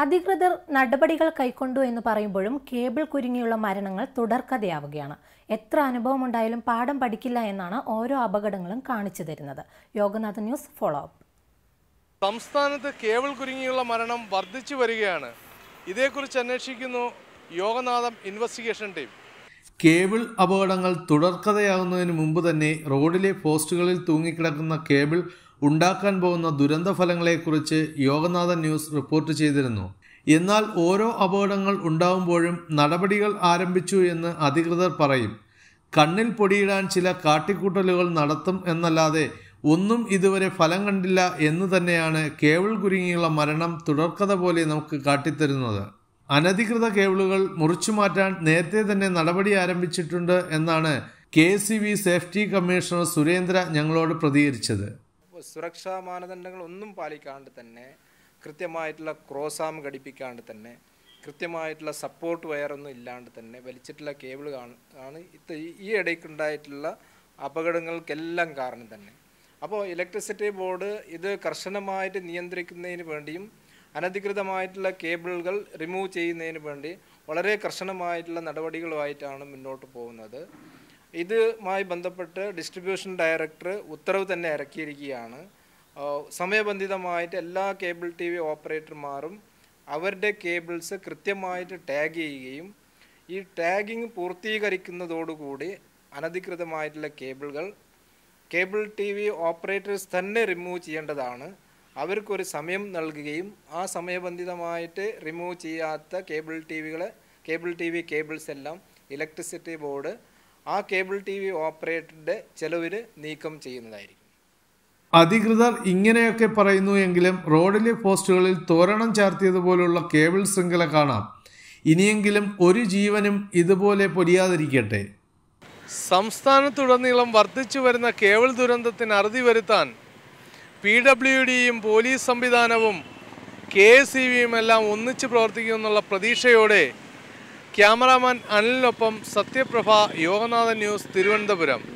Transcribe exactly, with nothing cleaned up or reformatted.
അധികൃതർ നടപടികൾ കൈക്കൊണ്ടു എന്ന് പറയുമ്പോഴും കേബിൾ കുരുങ്ങിയുള്ള മരണങ്ങൾ തുടർക്കഥയാവുകയാണ്. എത്ര അനുഭവമുണ്ടായാലും പാഠം പഠിക്കില്ല എന്നാണ് ഓരോ അപകടങ്ങളും കാണിച്ചു തരുന്നത്. Yoganatha news follow up. സംസ്ഥാനത്ത് കേബിൾ കുരുങ്ങിയുള്ള മരണം വർദ്ധിച്ചു വരികയാണ്. ഇതേക്കുറിച്ച് അന്വേഷിക്കുന്നു യോഗനാഥം ഇൻവെസ്റ്റിഗേഷൻ ടീം. കേബിൾ അപകടങ്ങൾ തുടർക്കഥയാകുന്നതിന് മുമ്പ് തന്നെ റോഡിലെ പോസ്റ്റുകളിൽ തൂങ്ങിക്കിടക്കുന്ന കേബിൾ ഉണ്ടാക്കാൻ പോകുന്ന ദുരന്ത ഫലങ്ങളെക്കുറിച്ച് യോഗനാഥൻ ന്യൂസ് റിപ്പോർട്ട് ചെയ്തിരുന്നു. എന്നാൽ ഓരോ അപകടങ്ങൾ ഉണ്ടാകുമ്പോഴും നടപടികൾ ആരംഭിച്ചു എന്ന് അധികൃതർ പറയും. കണ്ണിൽ പൊടിയിടാൻ ചില കാട്ടിക്കൂട്ടലുകൾ നടത്തും എന്നല്ലാതെ ഒന്നും ഇതുവരെ ഫലം കണ്ടില്ല എന്ന് തന്നെയാണ് കേബിൾ കുരുങ്ങിയുള്ള മരണം തുടർക്കഥ പോലെ നമുക്ക് കാട്ടിത്തരുന്നത്. അനധികൃത കേബിളുകൾ മുറിച്ചു മാറ്റാൻ നേരത്തെ തന്നെ നടപടി ആരംഭിച്ചിട്ടുണ്ട് എന്നാണ് K S E B safety commissioner Surendra ഞങ്ങളോട് പ്രതികരിച്ചത്. സുരക്ഷാ മാനദണ്ഡങ്ങൾ ഒന്നും പാലിക്കാണ്ട് തന്നെ, കൃത്യമായിട്ടുള്ള ക്രോസാം ഘടിപ്പിക്കാണ്ട് തന്നെ, കൃത്യമായിട്ടുള്ള സപ്പോർട്ട് വയറൊന്നും ഇല്ലാണ്ട് തന്നെ വലിച്ചിട്ടുള്ള കേബിൾ ആണ് ഈ ഇടയ്ക്കുണ്ടായിട്ടുള്ള അപകടങ്ങൾക്കെല്ലാം കാരണം തന്നെ. അപ്പോൾ ഇലക്ട്രിസിറ്റി ബോർഡ് ഇത് കർശനമായിട്ട് നിയന്ത്രിക്കുന്നതിന് വേണ്ടിയും അനധികൃതമായിട്ടുള്ള കേബിളുകൾ റിമൂവ് ചെയ്യുന്നതിന് വേണ്ടി വളരെ കർശനമായിട്ടുള്ള നടപടികളുമായിട്ടാണ് മുന്നോട്ട് പോകുന്നത്. ഇതുമായി ബന്ധപ്പെട്ട് ഡിസ്ട്രിബ്യൂഷൻ ഡയറക്ടർ ഉത്തരവ് തന്നെ ഇറക്കിയിരിക്കുകയാണ്. സമയബന്ധിതമായിട്ട് എല്ലാ കേബിൾ ടി വി ഓപ്പറേറ്റർമാരും അവരുടെ കേബിൾസ് കൃത്യമായിട്ട് ടാഗ് ചെയ്യുകയും ഈ ടാഗിങ് പൂർത്തീകരിക്കുന്നതോടുകൂടി അനധികൃതമായിട്ടുള്ള കേബിളുകൾ കേബിൾ ടി വി ഓപ്പറേറ്റേഴ്സ് തന്നെ റിമൂവ് ചെയ്യേണ്ടതാണ്. അവർക്കൊരു സമയം നൽകുകയും ആ സമയബന്ധിതമായിട്ട് റിമൂവ് ചെയ്യാത്ത കേബിൾ ടി വികളെ കേബിൾ ടി വി കേബിൾസ് എല്ലാം ഇലക്ട്രിസിറ്റി ബോർഡ് ആ കേബിൾ ടി വി ഓപ്പറേറ്ററുടെ ചെലവിന് നീക്കം ചെയ്യുന്നതായിരിക്കും. അധികൃതർ ഇങ്ങനെയൊക്കെ പറയുന്നു എങ്കിലും റോഡിലെ പോസ്റ്റുകളിൽ തോരണം ചാർത്തിയതുപോലുള്ള കേബിൾ ശൃംഖല കാണാം. ഇനിയെങ്കിലും ഒരു ജീവനും ഇതുപോലെ പൊലിയാതിരിക്കട്ടെ. സംസ്ഥാനത്തുടനീളം വർദ്ധിച്ചു വരുന്ന കേബിൾ ദുരന്തത്തിന് അറുതി വരുത്താൻ പി ഡബ്ല്യു ഡിയും പോലീസ് സംവിധാനവും കെ എസ് ഇ ബിയും എല്ലാം ഒന്നിച്ച് പ്രവർത്തിക്കുമെന്നുള്ള പ്രതീക്ഷയോടെ ക്യാമറാമാൻ അനിലിനൊപ്പം സത്യപ്രഭ, യോഗനാഥൻ ന്യൂസ്, തിരുവനന്തപുരം.